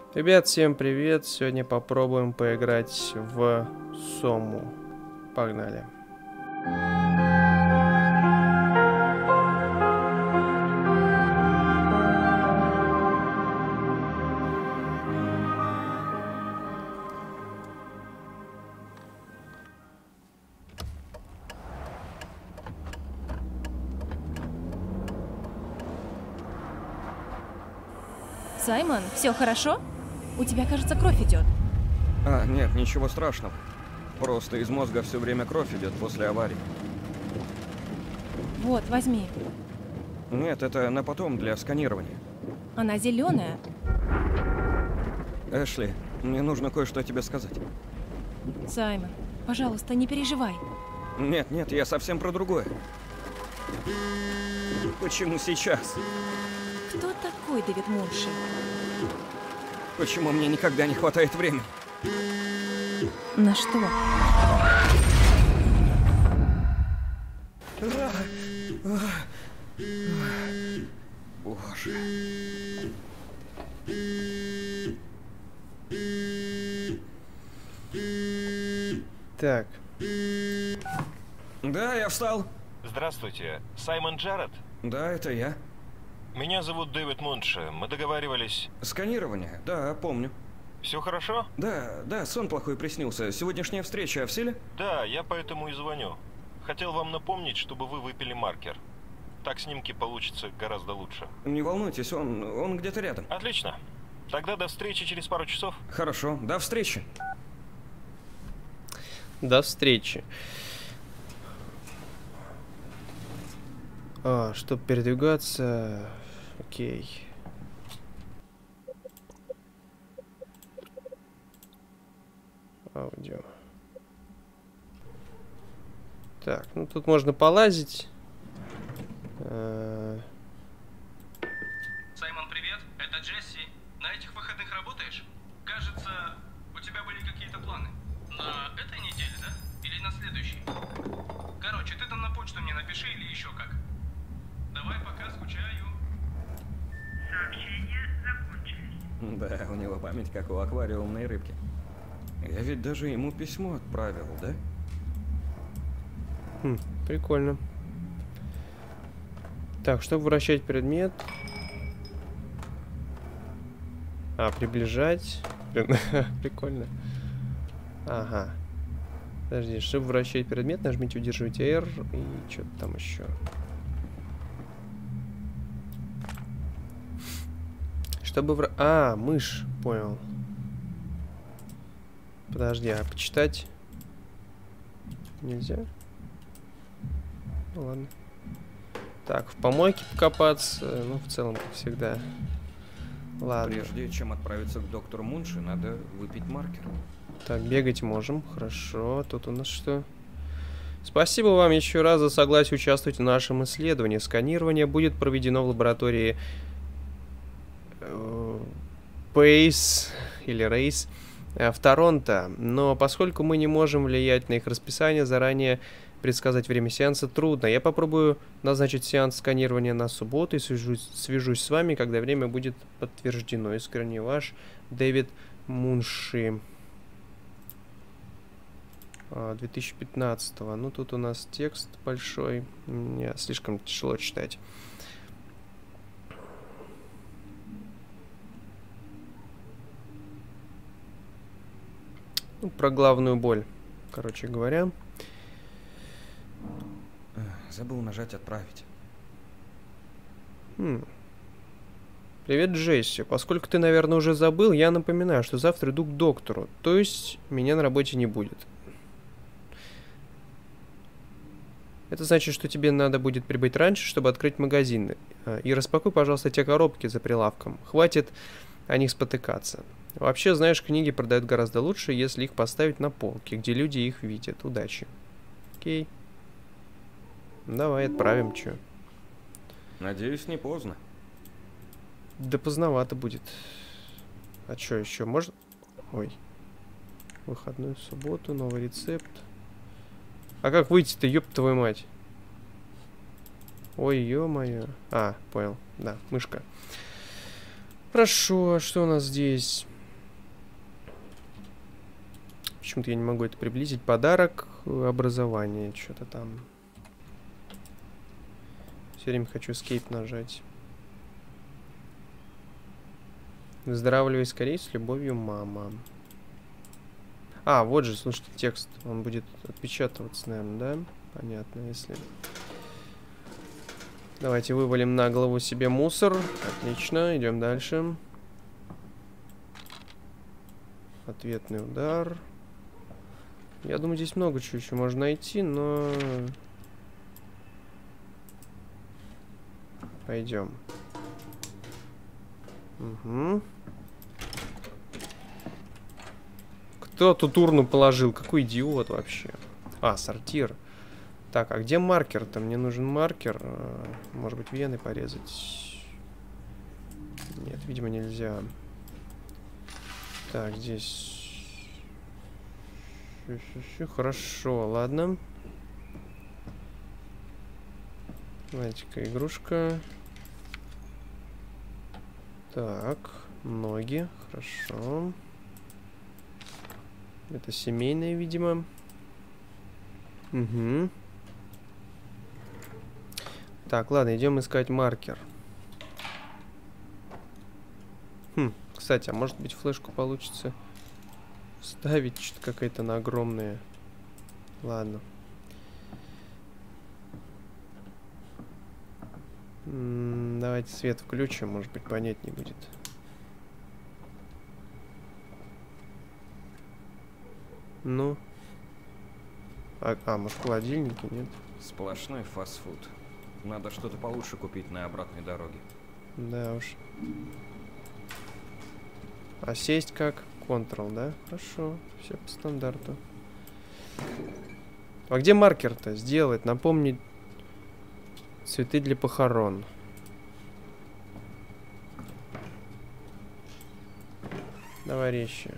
Ребят, всем привет! Сегодня попробуем поиграть в Сому. Погнали. Саймон, все хорошо? У тебя, кажется, кровь идет. Нет, ничего страшного. Просто из мозга все время кровь идет после аварии. Вот, возьми. Нет, это на потом для сканирования. Она зеленая. Эшли, мне нужно кое-что тебе сказать. Саймон, пожалуйста, не переживай. Нет, я совсем про другое. Почему сейчас? Кто такой Дэвид Мунши? Почему мне никогда не хватает времени? На что? Боже. Так. Да, я встал. Здравствуйте, Саймон Джаред? Да, это я. Меня зовут Дэвид Мунши. Мы договаривались... Сканирование, да, помню. Все хорошо? Да, сон плохой приснился. Сегодняшняя встреча в силе? Да, я поэтому и звоню. Хотел вам напомнить, чтобы вы выпили маркер. Так снимки получатся гораздо лучше. Не волнуйтесь, он где-то рядом. Отлично. Тогда до встречи через пару часов. Хорошо, до встречи. До встречи. Чтобы передвигаться... Окей. Аудио. Так, ну тут можно полазить. Саймон, привет, это Джесси. На этих выходных работаешь? Кажется, у тебя были какие-то планы. На этой неделе, да? Или на следующей? Короче, ты там на почту мне напиши или еще как. Давай, пока, скучаю. Сообщения закончились. Да, у него память как у аквариумной рыбки. Я ведь даже ему письмо отправил, да? Прикольно. Так, чтобы вращать предмет. Приближать. Прикольно. Ага. Подожди, чтобы вращать предмет, нажмите, удерживайте R и что-то там еще. Чтобы мышь, понял. Подожди, почитать нельзя? Ну ладно. Так, в помойке покопаться, ну в целом, как всегда. Ладно. Прежде чем отправиться к доктору Мунши, надо выпить маркер. Так, бегать можем, хорошо. Тут у нас что? Спасибо вам еще раз за согласие участвовать в нашем исследовании. Сканирование будет проведено в лаборатории Pace или Race в Торонто, но поскольку мы не можем влиять на их расписание, заранее предсказать время сеанса трудно. Я попробую назначить сеанс сканирования на субботу и свяжусь с вами, когда время будет подтверждено. Искренне ваш Дэвид Мунши. 2015. Ну, тут у нас текст большой. Мне слишком тяжело читать. Ну, про главную боль, короче говоря. Забыл нажать «Отправить». Привет, Джесси. Поскольку ты, наверное, уже забыл, я напоминаю, что завтра иду к доктору. То есть, меня на работе не будет. Это значит, что тебе надо будет прибыть раньше, чтобы открыть магазин. И распакуй, пожалуйста, те коробки за прилавком. Хватит о них спотыкаться. Вообще, знаешь, книги продают гораздо лучше, если их поставить на полке, где люди их видят. Удачи. Окей. Давай отправим, чё. Надеюсь, не поздно. Да поздновато будет. А чё еще? Можно... Ой. Выходную субботу, новый рецепт. А как выйти-то, ёб твою мать? Ой, ё-моё. Понял. Да, мышка. Хорошо, что у нас здесь? Почему-то я не могу это приблизить. Подарок, образование, что-то там. Все время хочу escape нажать. Выздоравливай скорее, с любовью, мама. А, вот же, слушайте, текст. Он будет отпечатываться, наверное, да? Понятно, если... Давайте вывалим на голову себе мусор. Отлично, идем дальше. Ответный удар. Я думаю, здесь много чего еще можно найти, но... Пойдем. Угу. Кто тут урну положил? Какой идиот вообще? А, сортир. Так, а где маркер-то? Мне нужен маркер. Может быть, вены порезать? Нет, видимо, нельзя. Так, здесь... Хорошо, ладно. Давайте-ка игрушка. Так, ноги. Хорошо. Это семейное, видимо. Угу. Так, ладно, идем искать маркер. Кстати, а может быть флешку получится вставить? Что-то какая-то она огромная. Ладно. Давайте свет включим, может быть, понятнее будет. Ну. Может, в холодильнике, нет? Сплошной фастфуд. Надо что-то получше купить на обратной дороге. Да уж. А сесть как? Ctrl, да? Хорошо. Все по стандарту. А где маркер-то? Сделать, напомнить. Цветы для похорон. Товарищи.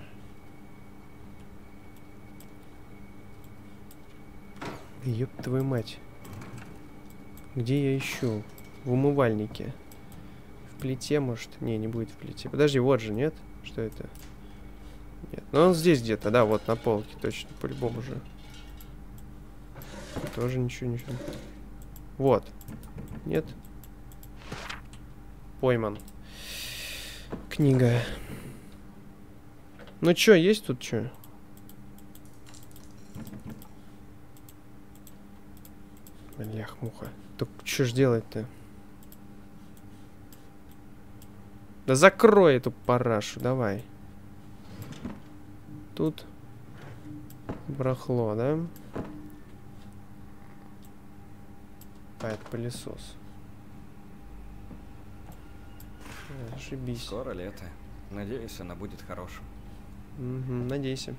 Ёб твою мать. Где я ищу? В умывальнике. В плите, может? Не будет в плите. Подожди, вот же, нет? Что это? Нет. Ну, он здесь где-то, да, вот на полке, точно, по-любому же. Тоже ничего. Вот. Нет? Пойман. Книга. Ну чё, есть тут чё? Блях-муха. Так что ж делать-то? Да закрой эту парашу, давай. Тут барахло, да? А, это пылесос. Ошибись. Скоро лето. Надеюсь, она будет хорошим. Угу, надейся.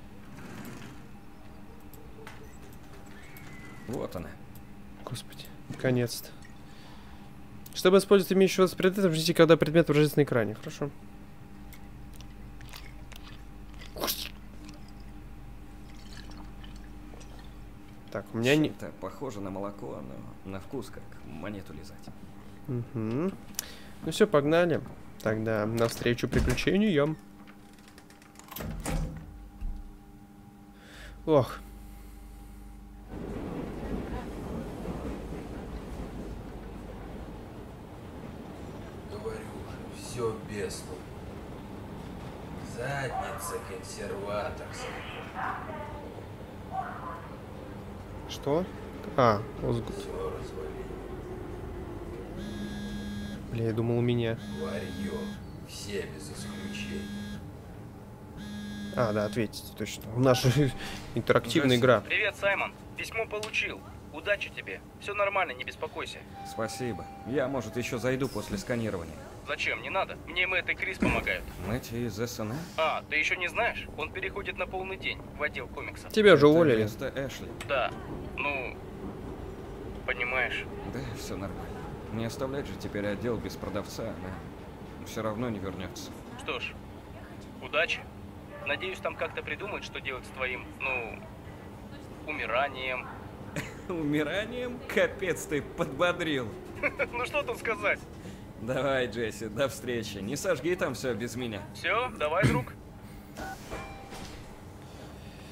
Вот она. Господи, наконец-то. Чтобы использовать имеющего предмета, ждите, когда предмет врежется на экране. Хорошо. Так, у меня не... Это похоже на молоко, но на вкус как монету лизать. Угу. Ну все, погнали. Тогда навстречу приключениям. Ох. Говорю же, все без толку. Задница консерваторская. Что? А, Озгут. Все развалили. Бля, я думал, у меня. Варьё. Все без исключения. А, да, ответьте, точно. У нас же интерактивная игра. Привет, Саймон. Письмо получил. Удачи тебе. Все нормально, не беспокойся. Спасибо. Я, может, еще зайду после сканирования. Зачем? Не надо. Мне Мэтт и Крис помогают. Мэтт из СН? А, ты еще не знаешь? Он переходит на полный день в отдел комиксов. Тебя же уволили. Вместо Эшли. Да. Ну, понимаешь. Да, все нормально. Не оставлять же теперь отдел без продавца, она все равно не вернется. Что ж, удачи. Надеюсь, там как-то придумают, что делать с твоим, ну, умиранием. Умиранием? Капец, ты подбодрил. Ну что тут сказать? Давай, Джесси, до встречи. Не сожги там все без меня. Все, давай, друг.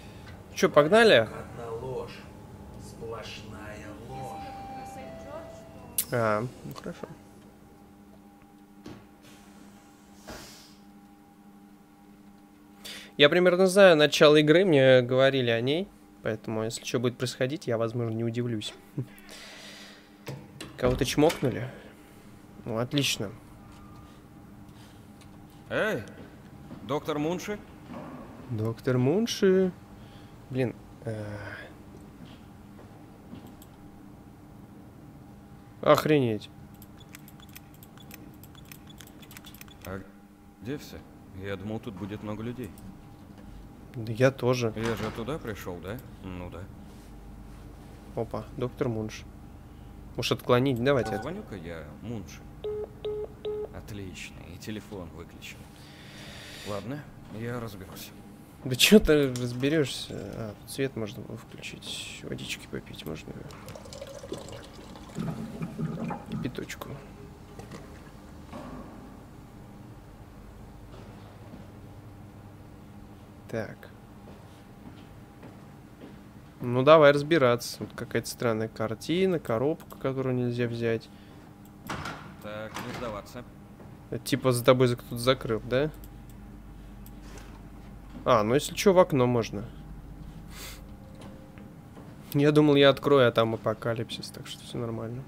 Че, погнали? Одна ложь. Сплошная ложь. А, ну хорошо. Я примерно знаю начало игры, мне говорили о ней. Поэтому, если что будет происходить, я, возможно, не удивлюсь. Кого-то чмокнули? Ну, отлично. Эй, доктор Мунши? Доктор Мунши. Блин. Охренеть. А где все? Я думал, тут будет много людей. Да я тоже. Я же туда пришел, да? Ну да. Опа, доктор Мунш. Может отклонить? Давайте. Позвоню-ка я Мунши. Отлично, и телефон выключен. Ладно, я разберусь. Да что ты разберешься? А, тут свет можно было включить. Водички попить можно. Пяточку. Так. Ну давай разбираться. Вот какая-то странная картина, коробка, которую нельзя взять. Так, не сдаваться. Это типа за тобой кто-то закрыл, да? А, ну если что, в окно можно. Я думал, я открою, а там апокалипсис, так что все нормально.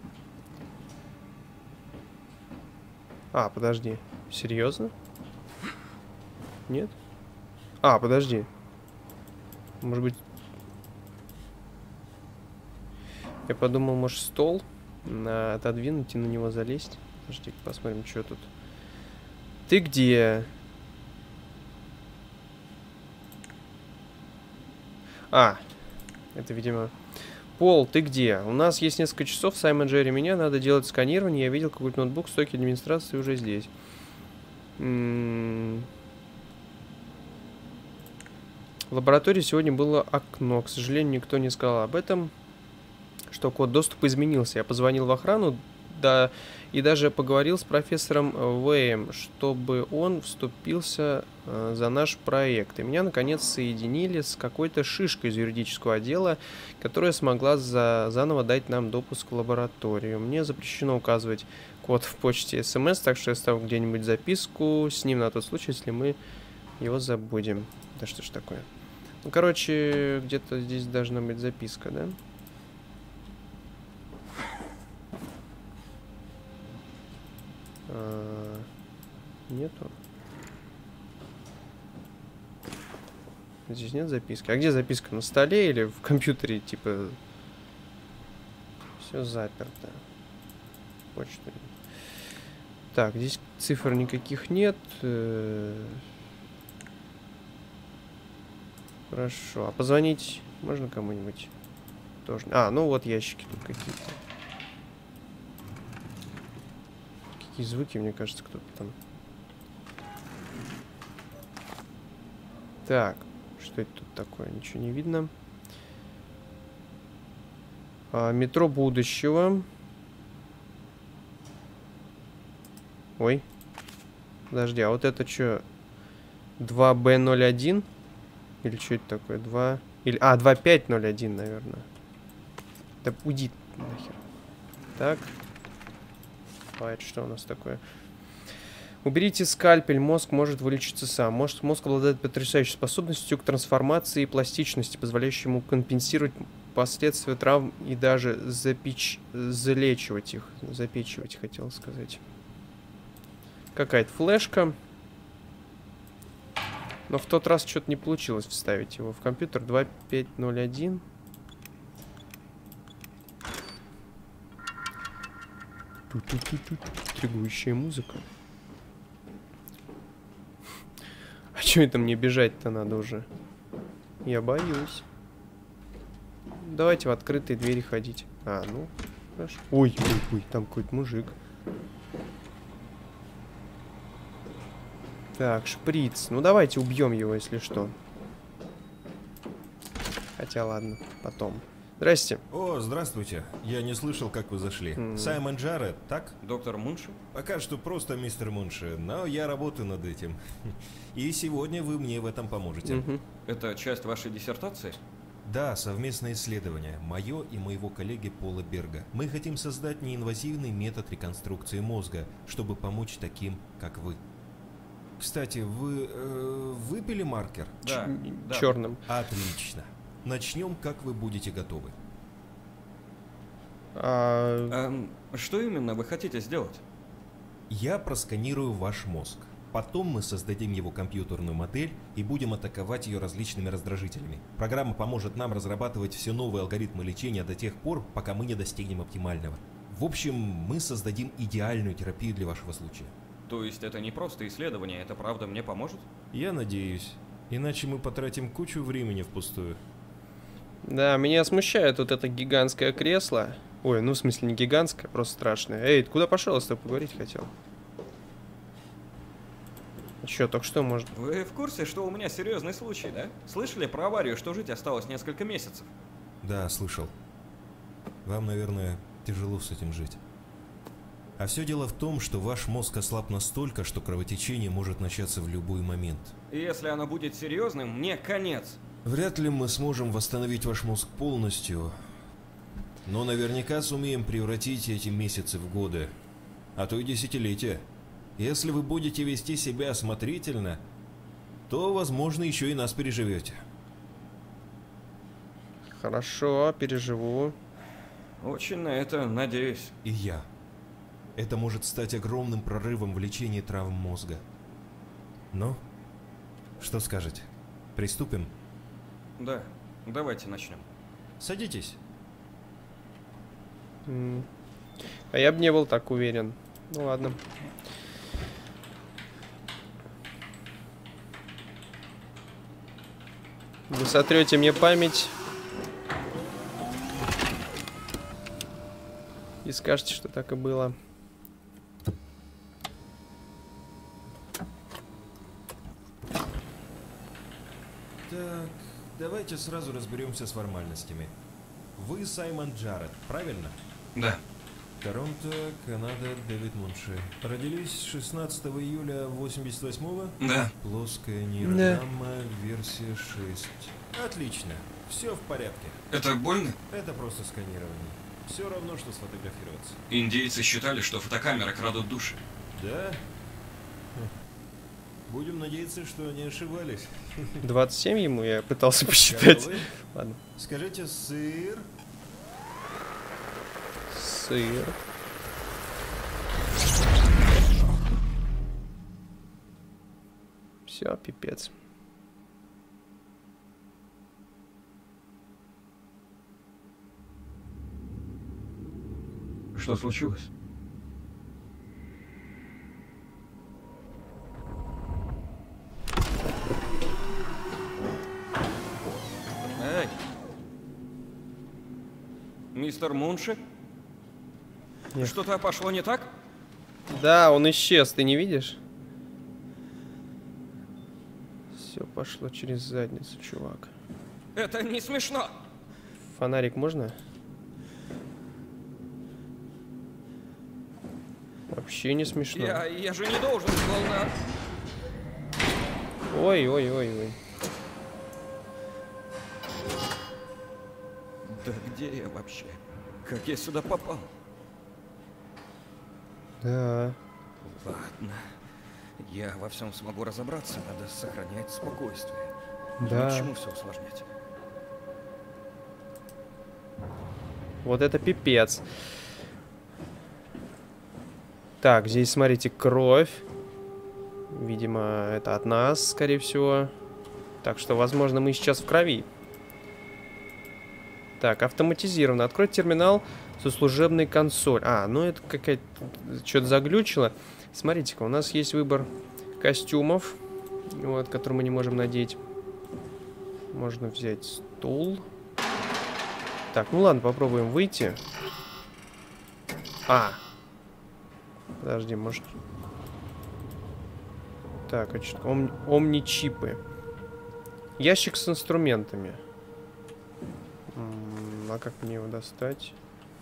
А, подожди. Серьезно? Нет? А, подожди. Может быть... Я подумал, может, стол отодвинуть и на него залезть. Подожди, посмотрим, что тут. Ты где? А, это, видимо... Пол, ты где? У нас есть несколько часов, Саймон, Джерри, меня, надо делать сканирование. Я видел какой-то ноутбук, стойки администрации уже здесь. В лаборатории сегодня было окно. К сожалению, никто не сказал об этом, что код доступа изменился. Я позвонил в охрану, да, и даже поговорил с профессором Вэем, чтобы он вступился за наш проект. И меня, наконец, соединили с какой-то шишкой из юридического отдела, которая смогла заново дать нам допуск в лабораторию. Мне запрещено указывать код в почте СМС, так что я ставлю где-нибудь записку с ним на тот случай, если мы его забудем. Да что ж такое? Ну, короче, где-то здесь должна быть записка, да? Нету. Здесь нет записки. А где записка? На столе или в компьютере? Типа... Все заперто. Почта. Так, здесь цифр никаких нет. Хорошо. А позвонить можно кому-нибудь? Тоже. А, ну вот ящики тут какие-то. Какие звуки, мне кажется, кто-то там. Так, что это тут такое? Ничего не видно. Метро будущего. Ой. Подожди, а вот это что? 2B01? Или что это такое? 2... Или... А, 2501, наверное. Да уйди нахер. Так. А это что у нас такое? Уберите скальпель, мозг может вылечиться сам. Мозг обладает потрясающей способностью к трансформации и пластичности, позволяющей ему компенсировать последствия травм и даже залечивать их. Запечивать, хотел сказать. Какая-то флешка. Но в тот раз что-то не получилось вставить его в компьютер. 2501. Интригующая музыка. А что это мне бежать-то надо уже? Я боюсь. Давайте в открытые двери ходить. А, ну, хорошо. Ой, ой, ой, там какой-то мужик. Так, шприц. Ну, давайте убьем его, если что. Хотя, ладно, потом. Здрасте. О, здравствуйте. Я не слышал, как вы зашли. Саймон Джаред, так? Доктор Мунши? Пока что просто мистер Мунши, но я работаю над этим. И сегодня вы мне в этом поможете. Это часть вашей диссертации? Да, совместное исследование. Мое и моего коллеги Пола Берга. Мы хотим создать неинвазивный метод реконструкции мозга, чтобы помочь таким, как вы. Кстати, вы выпили маркер? Да, да. Черным. Отлично. Начнем, как вы будете готовы. Что именно вы хотите сделать? Я просканирую ваш мозг. Потом мы создадим его компьютерную модель и будем атаковать ее различными раздражителями. Программа поможет нам разрабатывать все новые алгоритмы лечения до тех пор, пока мы не достигнем оптимального. В общем, мы создадим идеальную терапию для вашего случая. То есть это не просто исследование, это правда мне поможет? Я надеюсь. Иначе мы потратим кучу времени впустую. Да, меня смущает вот это гигантское кресло. Ой, ну в смысле не гигантское, просто страшное. Эй, ты куда пошел? Я с тобой поговорить хотел. Чё, только что может? Вы в курсе, что у меня серьезный случай, да? Слышали про аварию, что жить осталось несколько месяцев? Да, слышал. Вам, наверное, тяжело с этим жить. А все дело в том, что ваш мозг ослаб настолько, что кровотечение может начаться в любой момент. И если оно будет серьезным, мне конец. Вряд ли мы сможем восстановить ваш мозг полностью, но наверняка сумеем превратить эти месяцы в годы, а то и десятилетия. Если вы будете вести себя осмотрительно, то, возможно, еще и нас переживете. Хорошо, переживу. Очень на это надеюсь. И я. Это может стать огромным прорывом в лечении травм мозга. Ну, что скажете? Приступим? Да, давайте начнем. Садитесь. А я бы не был так уверен. Ну ладно. Вы сотрете мне память и скажете, что так и было. Так, давайте сразу разберемся с формальностями. Вы Саймон Джаред, правильно? Да. Торонто, Канада, Дэвид Монши. Родились 16 июля 88-го? Да. Плоская нейрограмма, версия 6. Отлично, все в порядке. Это больно? Это просто сканирование. Все равно, что сфотографироваться. Индейцы считали, что фотокамеры крадут души. Да? Будем надеяться, что они ошибались. 27 ему я пытался посчитать. Готовы? Ладно. Скажите сыр. Сыр. Все, пипец. Что случилось? Эй! Мистер Мунши? Нет. Что-то пошло не так? Да, он исчез, ты не видишь? Все пошло через задницу, чувак. Это не смешно! Фонарик можно? Вообще не смешно. Я же не должен был на... Ой. Да где я вообще? Как я сюда попал? Да. Ладно. Я во всем смогу разобраться, надо сохранять спокойствие. Да. Почему все усложнять? Вот это пипец. Так, здесь, смотрите, кровь. Видимо, это от нас, скорее всего. Так что, возможно, мы сейчас в крови. Так, автоматизированно. Открой терминал со служебной консоль. А, ну это какая-то... Что-то заглючило. Смотрите-ка, у нас есть выбор костюмов, вот, который мы не можем надеть. Можно взять стул. Так, ну ладно, попробуем выйти. А! Подожди, может... Так, а что? Омни-чипы. Ящик с инструментами. А как мне его достать?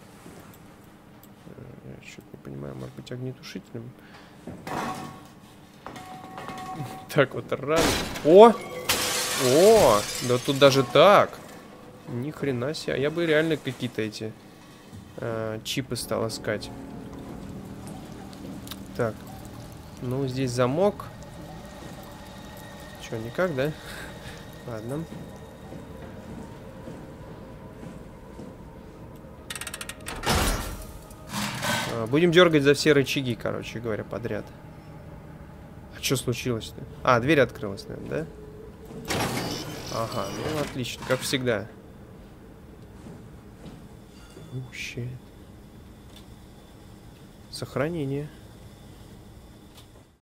Я что-то не понимаю. Может быть, огнетушителем? Так вот, раз. О! О! Да тут даже так. Ни хрена себе. Я бы реально какие-то эти чипы стал искать. Так. Ну, здесь замок. Че, никак, да? Ладно. Будем дергать за все рычаги, короче говоря, подряд. А что случилось-то? А, дверь открылась, наверное, да? Ага, ну отлично, как всегда. Щит. Сохранение.